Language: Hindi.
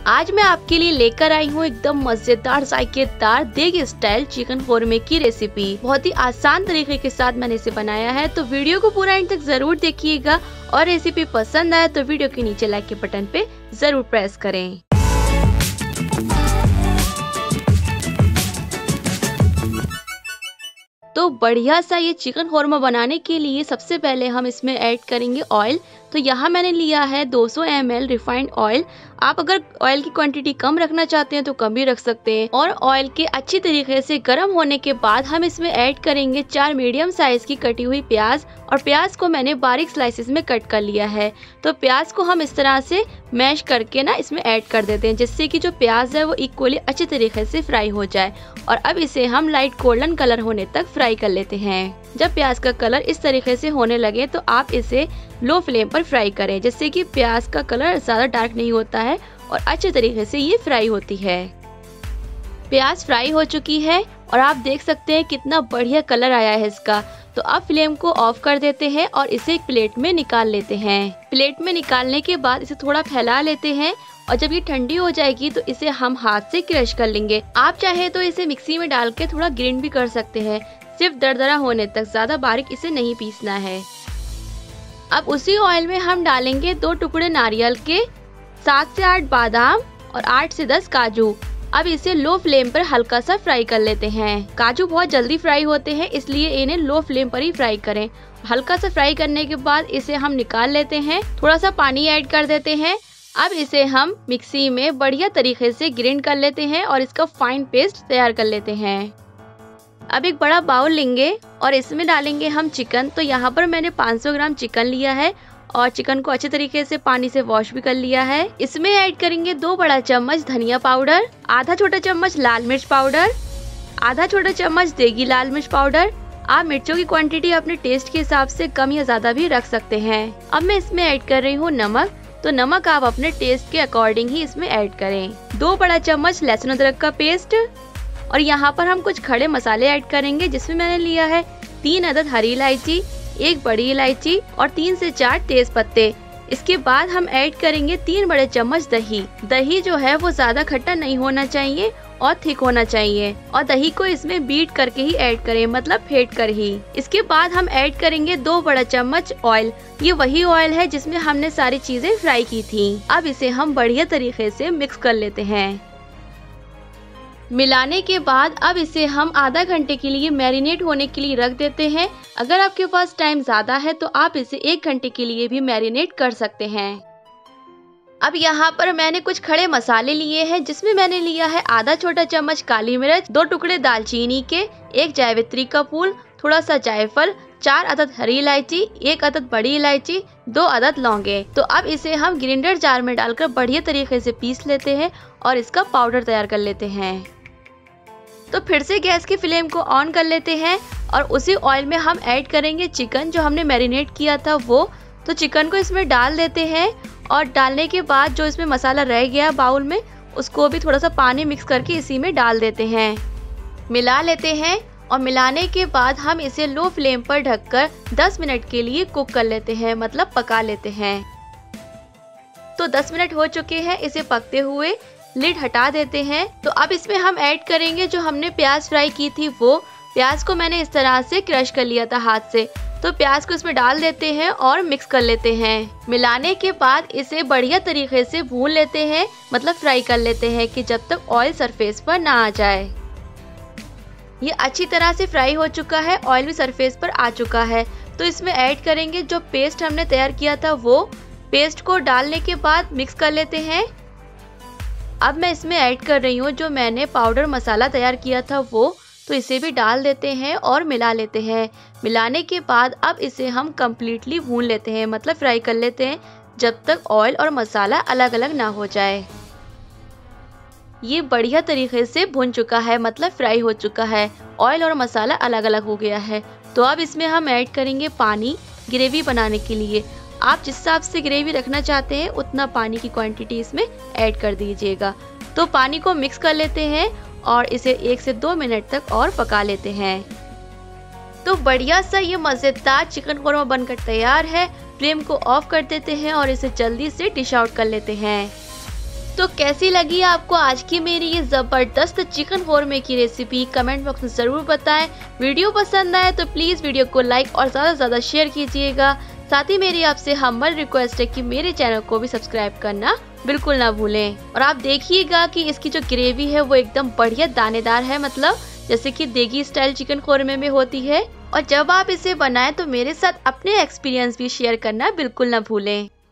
आज मैं आपके लिए लेकर आई हूँ एकदम मजेदार जायकेदार देगी स्टाइल चिकन कोरमे की रेसिपी। बहुत ही आसान तरीके के साथ मैंने इसे बनाया है, तो वीडियो को पूरा एंड तक जरूर देखिएगा और रेसिपी पसंद आए तो वीडियो के नीचे लाइक के बटन पे जरूर प्रेस करें। तो बढ़िया सा ये चिकन कोरमा बनाने के लिए सबसे पहले हम इसमें ऐड करेंगे ऑयल। तो यहाँ मैंने लिया है 200 ml रिफाइंड ऑयल। आप अगर ऑयल की क्वांटिटी कम रखना चाहते हैं तो कम भी रख सकते हैं। और ऑयल के अच्छी तरीके से गर्म होने के बाद हम इसमें ऐड करेंगे 4 मीडियम साइज की कटी हुई प्याज। और प्याज को मैंने बारीक स्लाइसेस में कट कर लिया है। तो प्याज को हम इस तरह से मैश करके ना इसमें ऐड कर देते हैं, जिससे कि जो प्याज है वो इक्वली अच्छे तरीके से फ्राई हो जाए। और अब इसे हम लाइट गोल्डन कलर होने तक फ्राई कर लेते हैं। जब प्याज का कलर इस तरीके से होने लगे तो आप इसे लो फ्लेम पर फ्राई करें, जिससे कि प्याज का कलर ज्यादा डार्क नहीं होता है और अच्छे तरीके से ये फ्राई होती है। प्याज फ्राई हो चुकी है और आप देख सकते हैं कितना बढ़िया कलर आया है इसका। तो अब फ्लेम को ऑफ कर देते हैं और इसे एक प्लेट में निकाल लेते हैं। प्लेट में निकालने के बाद इसे थोड़ा फैला लेते हैं और जब ये ठंडी हो जाएगी तो इसे हम हाथ से क्रश कर लेंगे। आप चाहे तो इसे मिक्सी में डाल के थोड़ा ग्राइंड भी कर सकते हैं, सिर्फ दरदरा होने तक, ज्यादा बारीक इसे नहीं पीसना है। अब उसी ऑयल में हम डालेंगे 2 टुकड़े नारियल के, 7 से 8 बादाम और 8 से 10 काजू। अब इसे लो फ्लेम पर हल्का सा फ्राई कर लेते हैं। काजू बहुत जल्दी फ्राई होते हैं, इसलिए इन्हें लो फ्लेम पर ही फ्राई करें। हल्का सा फ्राई करने के बाद इसे हम निकाल लेते हैं। थोड़ा सा पानी ऐड कर देते हैं। अब इसे हम मिक्सी में बढ़िया तरीके से ग्राइंड कर लेते हैं और इसका फाइन पेस्ट तैयार कर लेते हैं। अब एक बड़ा बाउल लेंगे और इसमें डालेंगे हम चिकन। तो यहाँ पर मैंने 500 ग्राम चिकन लिया है और चिकन को अच्छे तरीके से पानी से वॉश भी कर लिया है। इसमें ऐड करेंगे 2 बड़ा चम्मच धनिया पाउडर, आधा छोटा चम्मच लाल मिर्च पाउडर, आधा छोटा चम्मच देगी लाल मिर्च पाउडर। आप मिर्चों की क्वांटिटी अपने टेस्ट के हिसाब से कम या ज्यादा भी रख सकते हैं। अब मैं इसमें ऐड कर रही हूँ नमक। तो नमक आप अपने टेस्ट के अकॉर्डिंग ही इसमें ऐड करें। 2 बड़ा चम्मच लहसुन अदरक का पेस्ट। और यहाँ पर हम कुछ खड़े मसाले ऐड करेंगे, जिसमें मैंने लिया है 3 अदद हरी इलायची, 1 बड़ी इलायची और 3 से 4 तेज पत्ते। इसके बाद हम ऐड करेंगे 3 बड़े चम्मच दही। दही जो है वो ज्यादा खट्टा नहीं होना चाहिए और थिक होना चाहिए। और दही को इसमें बीट करके ही ऐड करें, मतलब फेंट कर ही। इसके बाद हम ऐड करेंगे 2 बड़ा चम्मच ऑयल। ये वही ऑयल है जिसमें हमने सारी चीजें फ्राई की थी। अब इसे हम बढ़िया तरीके से मिक्स कर लेते हैं। मिलाने के बाद अब इसे हम आधा घंटे के लिए मैरिनेट होने के लिए रख देते हैं। अगर आपके पास टाइम ज्यादा है तो आप इसे 1 घंटे के लिए भी मैरिनेट कर सकते हैं। अब यहाँ पर मैंने कुछ खड़े मसाले लिए हैं, जिसमें मैंने लिया है आधा छोटा चम्मच काली मिर्च, 2 टुकड़े दालचीनी के, 1 जावित्री का फूल, थोड़ा सा जायफल, 4 अदद हरी इलायची, 1 अदद बड़ी इलायची, 2 अदद लौंगे। तो अब इसे हम ग्राइंडर जार में डालकर बढ़िया तरीके से पीस लेते हैं और इसका पाउडर तैयार कर लेते हैं। तो फिर से गैस की फ्लेम को ऑन कर लेते हैं और उसी ऑयल में हम ऐड करेंगे चिकन जो हमने मैरिनेट किया था वो। तो चिकन को इसमें डाल देते हैं और डालने के बाद जो इसमें मसाला रह गया बाउल में, उसको भी थोड़ा सा पानी मिक्स करके इसी में डाल देते हैं। मिला लेते हैं और मिलाने के बाद हम इसे लो फ्लेम पर ढककर 10 मिनट के लिए कुक कर लेते हैं, मतलब पका लेते हैं। तो 10 मिनट हो चुके हैं इसे पकते हुए। लिड हटा देते हैं। तो अब इसमें हम ऐड करेंगे जो हमने प्याज फ्राई की थी वो। प्याज को मैंने इस तरह से क्रश कर लिया था हाथ से। तो प्याज को इसमें डाल देते हैं और मिक्स कर लेते हैं। मिलाने के बाद इसे बढ़िया तरीके से भून लेते हैं, मतलब फ्राई कर लेते हैं कि जब तक ऑयल सरफेस पर ना आ जाए। ये अच्छी तरह से फ्राई हो चुका है, ऑयल भी सरफेस पर आ चुका है। तो इसमें ऐड करेंगे जो पेस्ट हमने तैयार किया था वो। पेस्ट को डालने के बाद मिक्स कर लेते हैं। अब मैं इसमें ऐड कर रही हूँ जो मैंने पाउडर मसाला तैयार किया था वो। तो इसे भी डाल देते हैं और मिला लेते हैं। मिलाने के बाद अब इसे हम कम्प्लीटली भून लेते हैं, मतलब फ्राई कर लेते हैं जब तक ऑयल और मसाला अलग अलग ना हो जाए। ये बढ़िया तरीके से भुन चुका है, मतलब फ्राई हो चुका है, ऑयल और मसाला अलग अलग हो गया है। तो अब इसमें हम ऐड करेंगे पानी ग्रेवी बनाने के लिए। आप जिस हिसाब से ग्रेवी रखना चाहते हैं उतना पानी की क्वांटिटी इसमें ऐड कर दीजिएगा। तो पानी को मिक्स कर लेते हैं और इसे 1 से 2 मिनट तक और पका लेते हैं। तो बढ़िया सा ये मजेदार चिकन कोरमा बनकर तैयार है। फ्लेम को ऑफ कर देते हैं और इसे जल्दी से डिश आउट कर लेते हैं। तो कैसी लगी आपको आज की मेरी ये जबरदस्त चिकन कौरमे की रेसिपी, कमेंट बॉक्स में जरूर बताएं। वीडियो पसंद आए तो प्लीज वीडियो को लाइक और ज्यादा से ज्यादा शेयर कीजिएगा। साथ ही मेरी आपसे हम्बल रिक्वेस्ट है कि मेरे चैनल को भी सब्सक्राइब करना बिल्कुल ना भूलें। और आप देखिएगा कि इसकी जो ग्रेवी है वो एकदम बढ़िया दानेदार है, मतलब जैसे कि देगी स्टाइल चिकन कौरमे में होती है। और जब आप इसे बनाएं तो मेरे साथ अपने एक्सपीरियंस भी शेयर करना बिल्कुल ना भूलें।